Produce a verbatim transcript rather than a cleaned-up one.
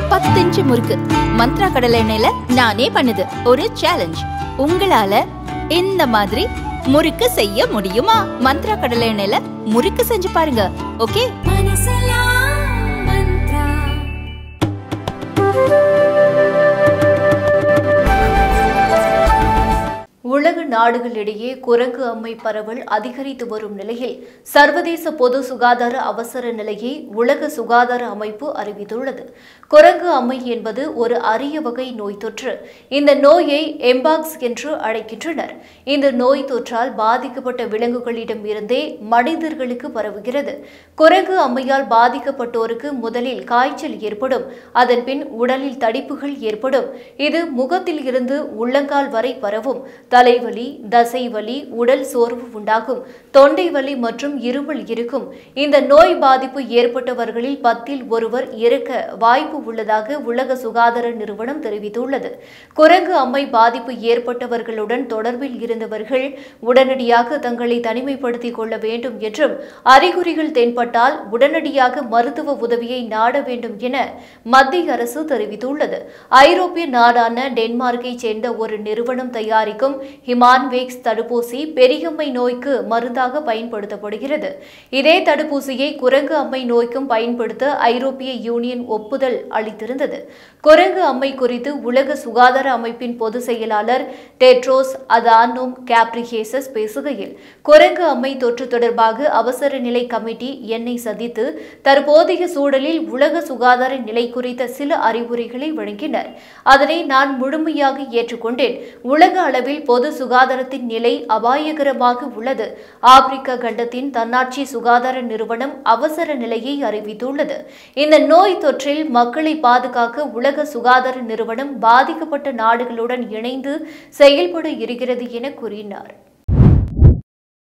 பத்து இன்ச்சு முறுக்கு மந்த்ரா கடலை எண்ணெயில நானே பண்ணுது ஒரு சேலஞ்ச். உங்களால இந்த மாதிரி முறுக்கு செய்ய முடியுமா? மந்த்ரா கடலை எண்ணெயில முறுக்கு செஞ்சு பாருங்க. ஓகே. உலக நாடுகளிடையே குரங்கு அம்மை பரவல் அதிகரித்து வரும் நிலையில் சர்வதேச பொது சுகாதார அவசர நிலையை உலக சுகாதார அமைப்பு அறிவித்துள்ளது. குரங்கு அம்மை என்பது ஒரு அரிய வகை நோய் தொற்று. இந்த நோயை எம்பாக்ஸ் என்று அழைக்கின்றனர். இந்த நோய் தொற்றால் பாதிக்கப்பட்ட விலங்குகளிடம் இருந்தே மனிதர்களுக்கு பரவுகிறது. குரங்கு அம்மையால் பாதிக்கப்பட்டோருக்கு முதலில் காய்ச்சல் ஏற்படும். அதன்பின் உடலில் தடிப்புகள் ஏற்படும். இது முகத்தில் இருந்து உள்ளங்கால் வரை பரவும். தலைவலி, தசைவலி, உடல் சோர்வு உண்டாகும். தொண்டை வலி மற்றும் இருமல் இருக்கும். இந்த நோய் பாதிப்பு ஏற்பட்டவர்களில் பத்தில் ஒருவர் இறக்க வாய்ப்பு உள்ளதாக உலக சுகாதார நிறுவனம் தெரிவித்துள்ளது. குரங்கு அம்மை பாதிப்பு ஏற்பட்டவர்களுடன் தொடர்பில் இருந்தவர்கள் உடனடியாக தங்களை தனிமைப்படுத்திக் கொள்ள வேண்டும் என்றும் அறிகுறிகள் தென்பட்டால் உடனடியாக மருத்துவ உதவியை நாட வேண்டும் என மத்திய அரசு தெரிவித்துள்ளது. ஐரோப்பிய நாடான டென்மார்க்கை சேர்ந்த ஒரு நிறுவனம் தயாரிக்கும் ஹிமான்வேக்ஸ் தடுப்பூசி பெரியம்மை நோய்க்கு மருந்தாக பயன்படுத்தப்படுகிறது. இதே தடுப்பூசியை குரங்கு அம்மை நோய்க்கும் பயன்படுத்த ஐரோப்பிய யூனியன் ஒப்புதல் அளித்திருந்தது. குரங்கு அம்மை குறித்து உலக சுகாதார அமைப்பின் பொதுச் செயலாளர் டெட்ரோஸ் அதானோம் கேப்ரிஹேசஸ் பேசுகையில், குரங்கு அம்மை தொற்று தொடர்பாக அவசர நிலை கமிட்டி என்னை சந்தித்து தற்போதைய சூழலில் உலக சுகாதார நிலை குறித்த சில அறிவுரைகளை வழங்கினர். அதனை நான் முழுமையாக ஏற்றுக்கொண்டேன். உலக அளவில் பொது சுகாதாரத்தின் நிலை அபாயகரமாக உள்ளது. ஆப்பிரிக்க கண்டத்தின் தன்னாட்சி சுகாதார நிறுவனம் அவசர நிலையை அறிவித்துள்ளது. இந்த நோய் தொற்றில் மக்களை பாதுகாக்க உலக சுகாதார நிறுவனம் பாதிக்கப்பட்ட நாடுகளுடன் இணைந்து செயல்பட இருக்கிறது என கூறினார்.